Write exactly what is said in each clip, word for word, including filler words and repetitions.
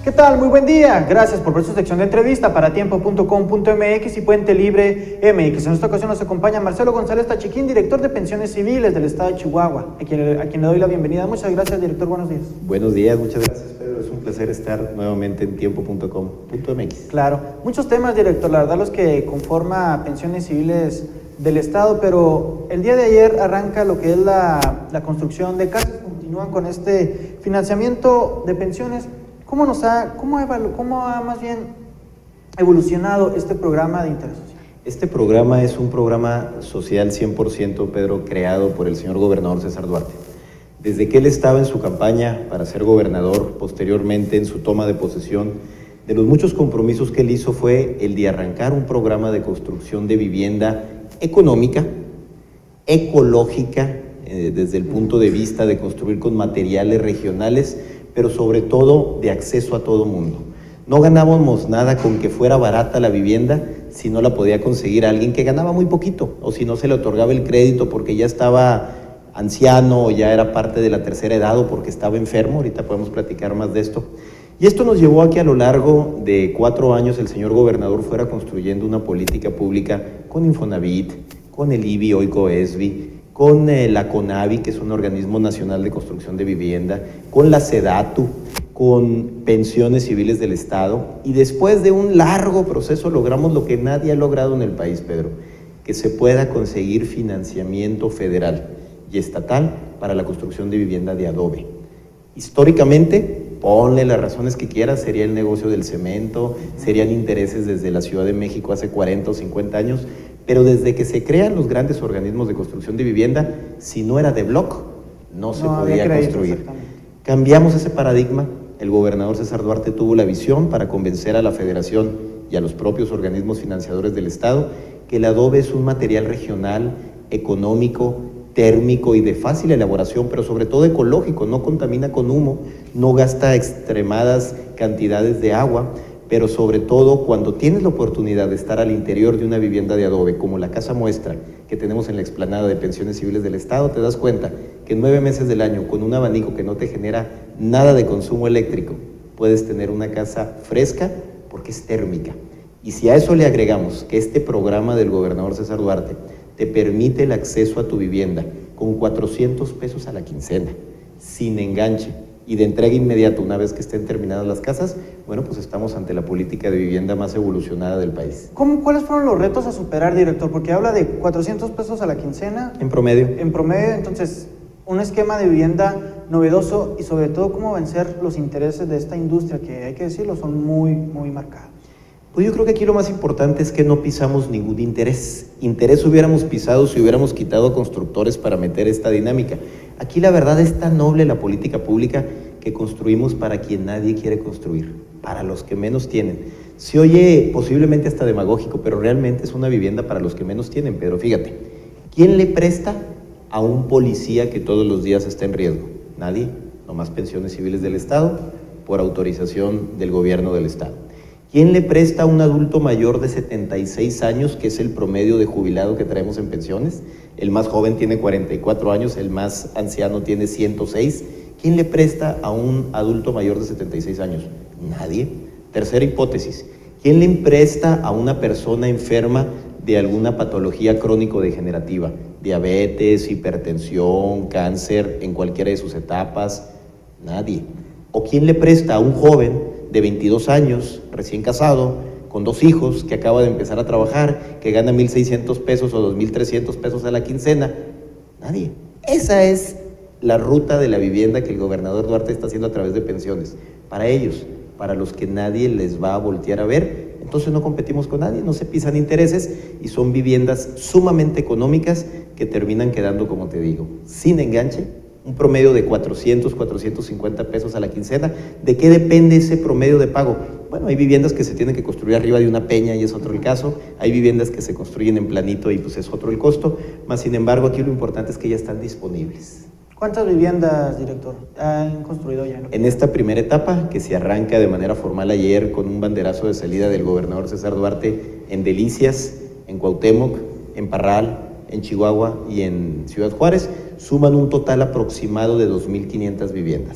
¿Qué tal? Muy buen día. Gracias por ver su sección de entrevista para tiempo punto com punto m x y Puente Libre M X. En esta ocasión nos acompaña Marcelo González Tachiquín, director de Pensiones Civiles del Estado de Chihuahua, a quien, a quien le doy la bienvenida. Muchas gracias, director. Buenos días. Buenos días, muchas gracias, Pedro. Es un placer estar nuevamente en tiempo punto com punto m x. Claro. Muchos temas, director, la verdad, los que conforma Pensiones Civiles del Estado, pero el día de ayer arranca lo que es la, la construcción de casas. Continúan con este financiamiento de pensiones. ¿Cómo nos ha, cómo, evalu, cómo ha más bien evolucionado este programa de interés social? Este programa es un programa social cien por ciento, Pedro, creado por el señor gobernador César Duarte. Desde que él estaba en su campaña para ser gobernador, posteriormente en su toma de posesión, de los muchos compromisos que él hizo fue el de arrancar un programa de construcción de vivienda económica, ecológica, eh, desde el punto de vista de construir con materiales regionales, pero sobre todo de acceso a todo mundo. No ganábamos nada con que fuera barata la vivienda si no la podía conseguir alguien que ganaba muy poquito, o si no se le otorgaba el crédito porque ya estaba anciano o ya era parte de la tercera edad o porque estaba enfermo. Ahorita podemos platicar más de esto. Y esto nos llevó a que a lo largo de cuatro años el señor gobernador fuera construyendo una política pública con Infonavit, con el I B I, hoy COESBI, con eh, la CONAVI, que es un organismo nacional de construcción de vivienda, con la SEDATU, con Pensiones Civiles del Estado, y después de un largo proceso logramos lo que nadie ha logrado en el país, Pedro, que se pueda conseguir financiamiento federal y estatal para la construcción de vivienda de adobe. Históricamente, ponle las razones que quieras, sería el negocio del cemento, serían intereses desde la Ciudad de México hace cuarenta o cincuenta años, pero desde que se crean los grandes organismos de construcción de vivienda, si no era de bloc, no se no podía construir. Cambiamos ese paradigma. El gobernador César Duarte tuvo la visión para convencer a la Federación y a los propios organismos financiadores del Estado que el adobe es un material regional, económico, térmico y de fácil elaboración, pero sobre todo ecológico, no contamina con humo, no gasta extremadas cantidades de agua, pero sobre todo cuando tienes la oportunidad de estar al interior de una vivienda de adobe, como la casa muestra que tenemos en la explanada de Pensiones Civiles del Estado, te das cuenta que en nueve meses del año, con un abanico que no te genera nada de consumo eléctrico, puedes tener una casa fresca porque es térmica. Y si a eso le agregamos que este programa del gobernador César Duarte te permite el acceso a tu vivienda con cuatrocientos pesos a la quincena, sin enganche, y de entrega inmediata una vez que estén terminadas las casas, bueno, pues estamos ante la política de vivienda más evolucionada del país. ¿Cómo, ¿Cuáles fueron los retos a superar, director? Porque habla de cuatrocientos pesos a la quincena. En promedio. En promedio, entonces, un esquema de vivienda novedoso y sobre todo cómo vencer los intereses de esta industria que, hay que decirlo, son muy, muy marcados. Pues yo creo que aquí lo más importante es que no pisamos ningún interés. Interés hubiéramos pisado si hubiéramos quitado constructores para meter esta dinámica. Aquí la verdad es tan noble la política pública que construimos para quien nadie quiere construir, para los que menos tienen. Se oye posiblemente hasta demagógico, pero realmente es una vivienda para los que menos tienen. Pero fíjate, ¿quién le presta a un policía que todos los días está en riesgo? Nadie, nomás Pensiones Civiles del Estado, por autorización del gobierno del Estado. ¿Quién le presta a un adulto mayor de setenta y seis años, que es el promedio de jubilado que traemos en pensiones? El más joven tiene cuarenta y cuatro años, el más anciano tiene ciento seis. ¿Quién le presta a un adulto mayor de setenta y seis años? Nadie. Tercera hipótesis, ¿quién le presta a una persona enferma de alguna patología crónico-degenerativa? Diabetes, hipertensión, cáncer, en cualquiera de sus etapas. Nadie. ¿O quién le presta a un joven de veintidós años, recién casado, con dos hijos, que acaba de empezar a trabajar, que gana mil seiscientos pesos o dos mil trescientos pesos a la quincena? Nadie. Esa es la ruta de la vivienda que el gobernador Duarte está haciendo a través de pensiones. Para ellos, para los que nadie les va a voltear a ver, entonces no competimos con nadie, no se pisan intereses y son viviendas sumamente económicas que terminan quedando, como te digo, sin enganche, un promedio de cuatrocientos, cuatrocientos cincuenta pesos a la quincena. ¿De qué depende ese promedio de pago? Bueno, hay viviendas que se tienen que construir arriba de una peña y es otro el caso, hay viviendas que se construyen en planito y pues es otro el costo, más sin embargo aquí lo importante es que ya están disponibles. ¿Cuántas viviendas, director, han construido ya? En esta primera etapa, que se arranca de manera formal ayer con un banderazo de salida del gobernador César Duarte en Delicias, en Cuauhtémoc, en Parral, en Chihuahua y en Ciudad Juárez, suman un total aproximado de dos mil quinientas viviendas.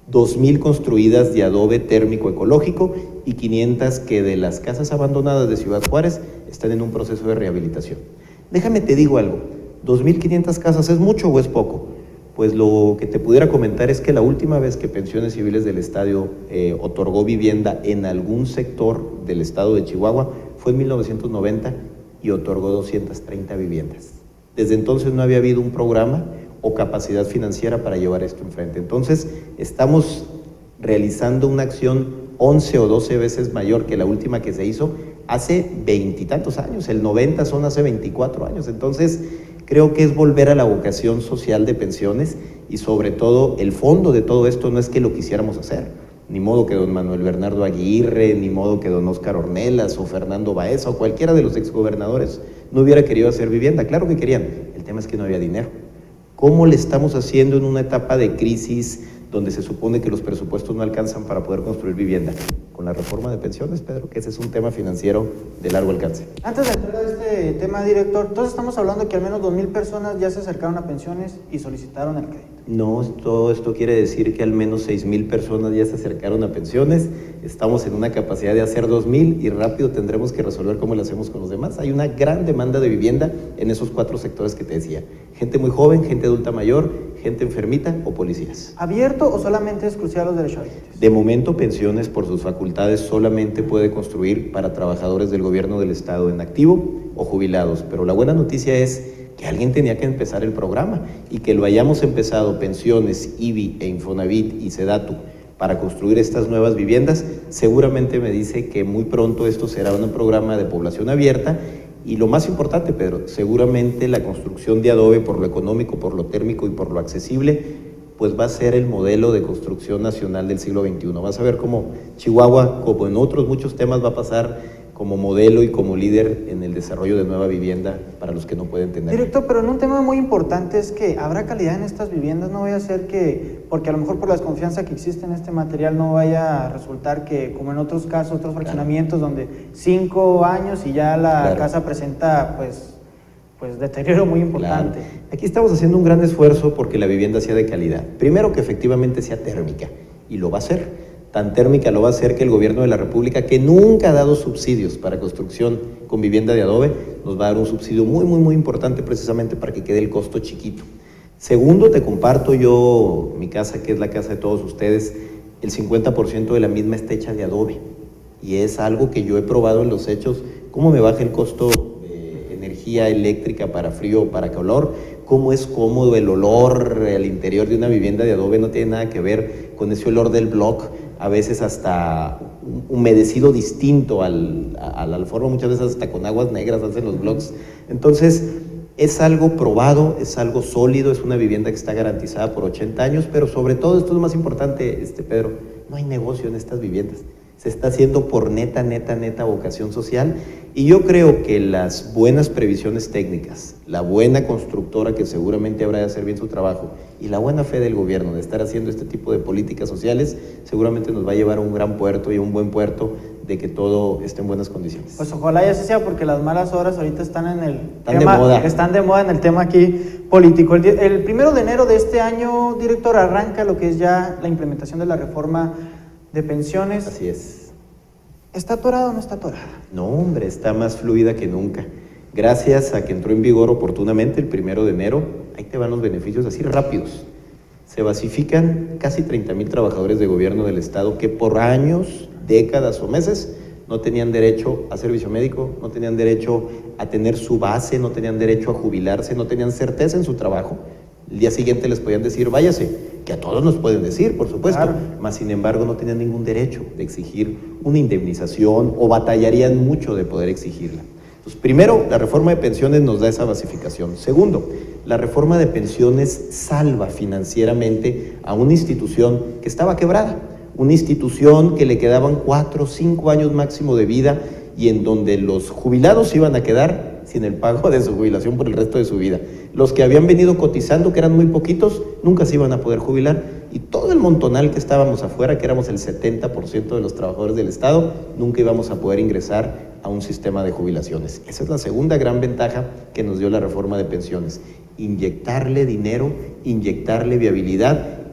dos mil construidas de adobe térmico ecológico y quinientas que de las casas abandonadas de Ciudad Juárez están en un proceso de rehabilitación. Déjame te digo algo, dos mil quinientas casas, ¿es mucho o es poco? Pues lo que te pudiera comentar es que la última vez que Pensiones Civiles del Estado eh, otorgó vivienda en algún sector del estado de Chihuahua fue en mil novecientos noventa y otorgó doscientas treinta viviendas. Desde entonces no había habido un programa o capacidad financiera para llevar esto enfrente. Entonces estamos realizando una acción once o doce veces mayor que la última que se hizo hace veintitantos años, el noventa son hace veinticuatro años. Entonces creo que es volver a la vocación social de pensiones y sobre todo el fondo de todo esto no es que lo quisiéramos hacer, ni modo que don Manuel Bernardo Aguirre, ni modo que don Óscar Ornelas o Fernando Baeza o cualquiera de los exgobernadores no hubiera querido hacer vivienda. Claro que querían, el tema es que no había dinero. ¿Cómo le estamos haciendo en una etapa de crisis donde se supone que los presupuestos no alcanzan para poder construir vivienda? Con la reforma de pensiones, Pedro, que ese es un tema financiero de largo alcance. Antes de entrar a este tema, director, entonces estamos hablando que al menos dos mil personas ya se acercaron a pensiones y solicitaron el crédito. No, todo esto quiere decir que al menos seis mil personas ya se acercaron a pensiones, estamos en una capacidad de hacer dos mil y rápido tendremos que resolver cómo lo hacemos con los demás. Hay una gran demanda de vivienda en esos cuatro sectores que te decía, gente muy joven, gente adulta mayor, gente enfermita o policías. ¿Abierto o solamente exclusivo a los derechohabientes? De momento, pensiones por sus facultades solamente puede construir para trabajadores del gobierno del estado en activo o jubilados, pero la buena noticia es que alguien tenía que empezar el programa y que lo hayamos empezado Pensiones, I B I e Infonavit y Sedatu para construir estas nuevas viviendas, seguramente me dice que muy pronto esto será un programa de población abierta. Y lo más importante, Pedro, seguramente la construcción de adobe por lo económico, por lo térmico y por lo accesible, pues va a ser el modelo de construcción nacional del siglo veintiuno. Vas a ver cómo Chihuahua, como en otros muchos temas, va a pasar como modelo y como líder en el desarrollo de nueva vivienda para los que no pueden tener. Director, pero en un tema muy importante es que habrá calidad en estas viviendas, no vaya a ser que, porque a lo mejor por la desconfianza que existe en este material no vaya a resultar que, como en otros casos, otros fraccionamientos, claro, donde cinco años y ya la claro. casa presenta pues, pues deterioro muy importante. Claro. Aquí estamos haciendo un gran esfuerzo porque la vivienda sea de calidad. Primero que efectivamente sea térmica, y lo va a ser. Tan térmica lo va a hacer que el gobierno de la República, que nunca ha dado subsidios para construcción con vivienda de adobe, nos va a dar un subsidio muy, muy, muy importante precisamente para que quede el costo chiquito. Segundo, te comparto yo mi casa, que es la casa de todos ustedes, el cincuenta por ciento de la misma está hecha de adobe. Y es algo que yo he probado en los hechos, cómo me baja el costo de energía eléctrica para frío o para calor, cómo es cómodo el olor al interior de una vivienda de adobe, no tiene nada que ver con ese olor del block, a veces hasta humedecido distinto al, a, a la forma, muchas veces hasta con aguas negras hacen los blocks. Entonces, es algo probado, es algo sólido, es una vivienda que está garantizada por ochenta años, pero sobre todo, esto es lo más importante, este Pedro, no hay negocio en estas viviendas. Se está haciendo por neta, neta, neta vocación social, y yo creo que las buenas previsiones técnicas, la buena constructora que seguramente habrá de hacer bien su trabajo y la buena fe del gobierno de estar haciendo este tipo de políticas sociales, seguramente nos va a llevar a un gran puerto y a un buen puerto de que todo esté en buenas condiciones. Pues ojalá ya sea, porque las malas horas ahorita están en el están tema, de moda. están de moda en el tema aquí político. El, el primero de enero de este año, director, arranca lo que es ya la implementación de la reforma de pensiones. Así es. ¿Está atorada o no está atorada? No, hombre, está más fluida que nunca. Gracias a que entró en vigor oportunamente el primero de enero, ahí te van los beneficios así rápidos. Se basifican casi treinta mil trabajadores de gobierno del estado que por años, décadas o meses no tenían derecho a servicio médico, no tenían derecho a tener su base, no tenían derecho a jubilarse, no tenían certeza en su trabajo. El día siguiente les podían decir, váyase, que a todos nos pueden decir, por supuesto, claro. Mas sin embargo no tenían ningún derecho de exigir una indemnización o batallarían mucho de poder exigirla. Entonces, primero, la reforma de pensiones nos da esa basificación. Segundo, la reforma de pensiones salva financieramente a una institución que estaba quebrada, una institución que le quedaban cuatro o cinco años máximo de vida y en donde los jubilados iban a quedar sin el pago de su jubilación por el resto de su vida. Los que habían venido cotizando, que eran muy poquitos, nunca se iban a poder jubilar, y todo el montonal que estábamos afuera, que éramos el setenta por ciento de los trabajadores del Estado, nunca íbamos a poder ingresar a un sistema de jubilaciones. Esa es la segunda gran ventaja que nos dio la reforma de pensiones, inyectarle dinero, inyectarle viabilidad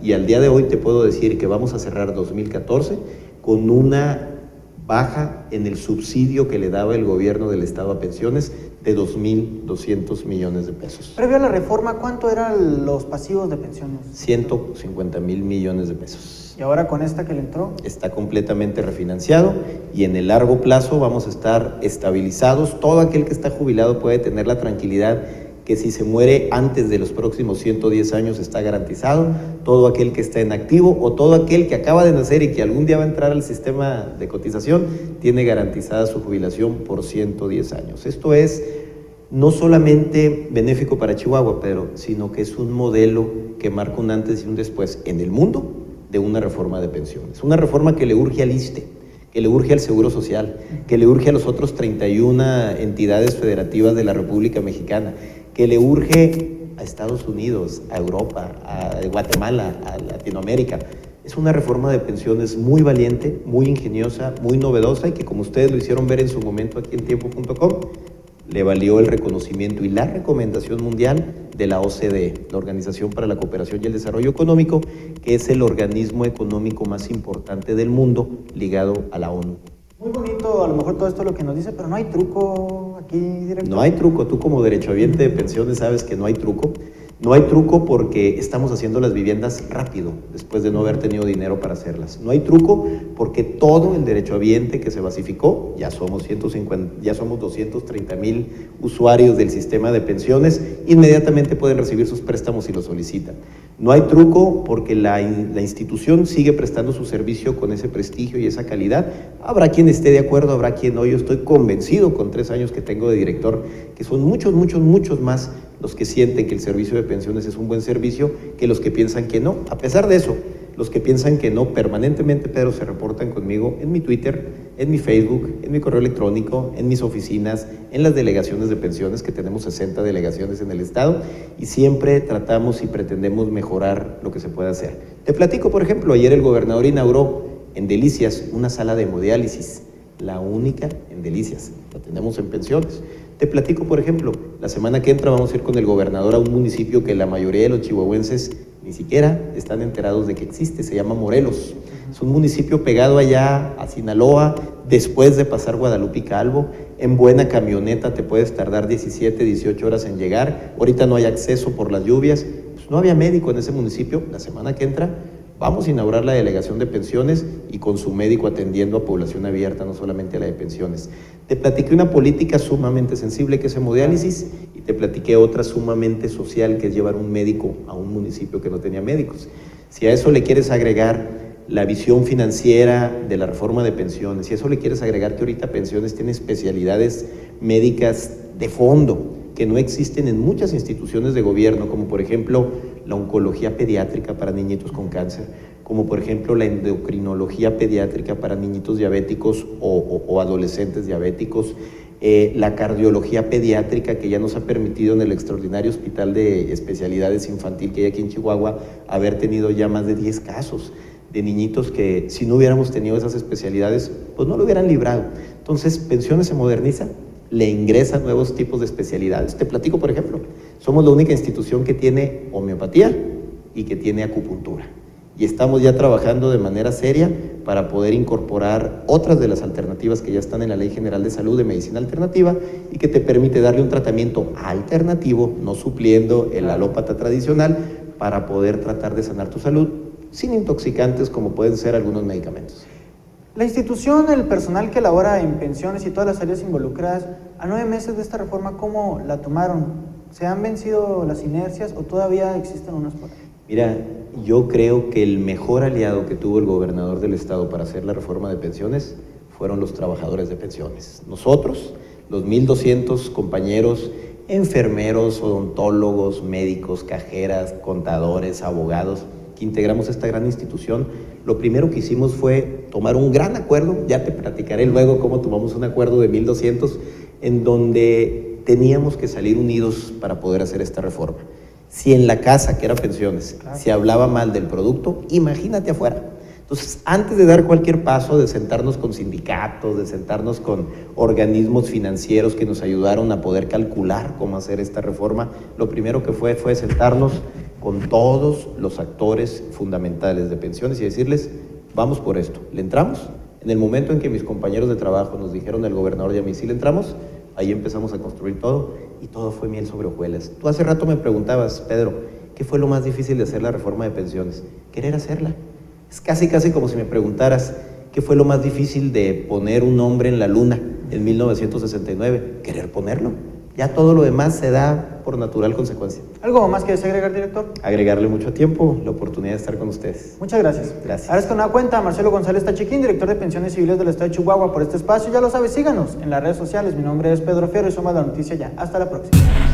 y al día de hoy te puedo decir que vamos a cerrar dos mil catorce con una baja en el subsidio que le daba el gobierno del Estado a pensiones de dos mil doscientos millones de pesos. Previo a la reforma, ¿cuánto eran los pasivos de pensiones? ciento cincuenta mil millones de pesos. ¿Y ahora con esta que le entró? Está completamente refinanciado y en el largo plazo vamos a estar estabilizados. Todo aquel que está jubilado puede tener la tranquilidad que si se muere antes de los próximos ciento diez años está garantizado. Todo aquel que está en activo o todo aquel que acaba de nacer y que algún día va a entrar al sistema de cotización tiene garantizada su jubilación por ciento diez años. Esto es no solamente benéfico para Chihuahua, Pedro, sino que es un modelo que marca un antes y un después en el mundo de una reforma de pensiones. Una reforma que le urge al ISSSTE, que le urge al Seguro Social, que le urge a los otros treinta y una entidades federativas de la República Mexicana, que le urge a Estados Unidos, a Europa, a Guatemala, a Latinoamérica. Es una reforma de pensiones muy valiente, muy ingeniosa, muy novedosa y que, como ustedes lo hicieron ver en su momento aquí en tiempo punto com, le valió el reconocimiento y la recomendación mundial de la O C D E, la Organización para la Cooperación y el Desarrollo Económico, que es el organismo económico más importante del mundo ligado a la ONU. Muy bonito, a lo mejor todo esto lo que nos dice, pero no hay truco aquí, director. No hay truco, tú como derechohabiente de pensiones sabes que no hay truco. No hay truco porque estamos haciendo las viviendas rápido, después de no haber tenido dinero para hacerlas. No hay truco porque todo el derechohabiente que se basificó, ya somos, ciento cincuenta, ya somos doscientos treinta mil usuarios del sistema de pensiones, inmediatamente pueden recibir sus préstamos si lo solicitan. No hay truco porque la, la institución sigue prestando su servicio con ese prestigio y esa calidad. Habrá quien esté de acuerdo, habrá quien no. Yo estoy convencido con tres años que tengo de director que son muchos, muchos, muchos más los que sienten que el servicio de pensiones es un buen servicio que los que piensan que no. A pesar de eso, los que piensan que no, permanentemente, Pedro, se reportan conmigo en mi Twitter, en mi Facebook, en mi correo electrónico, en mis oficinas, en las delegaciones de pensiones, que tenemos sesenta delegaciones en el estado, y siempre tratamos y pretendemos mejorar lo que se puede hacer. Te platico, por ejemplo, ayer el gobernador inauguró en Delicias una sala de hemodiálisis, la única en Delicias, la tenemos en pensiones. Te platico, por ejemplo, la semana que entra vamos a ir con el gobernador a un municipio que la mayoría de los chihuahuenses ni siquiera están enterados de que existe, se llama Morelos. Es un municipio pegado allá a Sinaloa, después de pasar Guadalupe y Calvo. En buena camioneta te puedes tardar diecisiete, dieciocho horas en llegar. Ahorita no hay acceso por las lluvias. Pues no había médico en ese municipio. La semana que entra vamos a inaugurar la delegación de pensiones y con su médico atendiendo a población abierta, no solamente a la de pensiones. Te platiqué una política sumamente sensible que es hemodiálisis y te platiqué otra sumamente social que es llevar un médico a un municipio que no tenía médicos. Si a eso le quieres agregar la visión financiera de la reforma de pensiones, si a eso le quieres agregar que ahorita pensiones tiene especialidades médicas de fondo que no existen en muchas instituciones de gobierno, como por ejemplo la oncología pediátrica para niñitos con cáncer, como por ejemplo la endocrinología pediátrica para niñitos diabéticos o, o, o adolescentes diabéticos, eh, la cardiología pediátrica que ya nos ha permitido en el extraordinario hospital de especialidades infantil que hay aquí en Chihuahua haber tenido ya más de diez casos de niñitos que si no hubiéramos tenido esas especialidades pues no lo hubieran librado. Entonces, Pensiones se moderniza, le ingresan nuevos tipos de especialidades. Te platico, por ejemplo, somos la única institución que tiene homeopatía y que tiene acupuntura. Y estamos ya trabajando de manera seria para poder incorporar otras de las alternativas que ya están en la Ley General de Salud de Medicina Alternativa y que te permite darle un tratamiento alternativo, no supliendo el alópata tradicional, para poder tratar de sanar tu salud sin intoxicantes como pueden ser algunos medicamentos. La institución, el personal que labora en pensiones y todas las áreas involucradas, a nueve meses de esta reforma, ¿cómo la tomaron? ¿Se han vencido las inercias o todavía existen unas por ahí? Mira, yo creo que el mejor aliado que tuvo el gobernador del estado para hacer la reforma de pensiones fueron los trabajadores de pensiones. Nosotros, los mil doscientos compañeros, enfermeros, odontólogos, médicos, cajeras, contadores, abogados, que integramos esta gran institución, lo primero que hicimos fue tomar un gran acuerdo, ya te platicaré luego cómo tomamos un acuerdo de mil doscientos, en donde teníamos que salir unidos para poder hacer esta reforma. Si en la casa, que era pensiones, se hablaba mal del producto, imagínate afuera. Entonces, antes de dar cualquier paso, de sentarnos con sindicatos, de sentarnos con organismos financieros que nos ayudaron a poder calcular cómo hacer esta reforma, lo primero que fue fue sentarnos con todos los actores fundamentales de pensiones y decirles, vamos por esto, ¿le entramos? En el momento en que mis compañeros de trabajo nos dijeron del gobernador y a mí sí le entramos, ahí empezamos a construir todo y todo fue miel sobre hojuelas. Tú hace rato me preguntabas, Pedro, ¿qué fue lo más difícil de hacer la reforma de pensiones? Querer hacerla. Es casi, casi como si me preguntaras, ¿qué fue lo más difícil de poner un hombre en la luna en mil novecientos sesenta y nueve? Querer ponerlo. Ya todo lo demás se da por natural consecuencia. ¿Algo más que desea agregar, director? Agregarle mucho tiempo, la oportunidad de estar con ustedes. Muchas gracias. Gracias. Ahora es con una cuenta, Marcelo González Tachiquín, director de Pensiones Civiles del Estado de Chihuahua, por este espacio. Ya lo sabes, síganos en las redes sociales. Mi nombre es Pedro Fierro y somos La Noticia Ya. Hasta la próxima.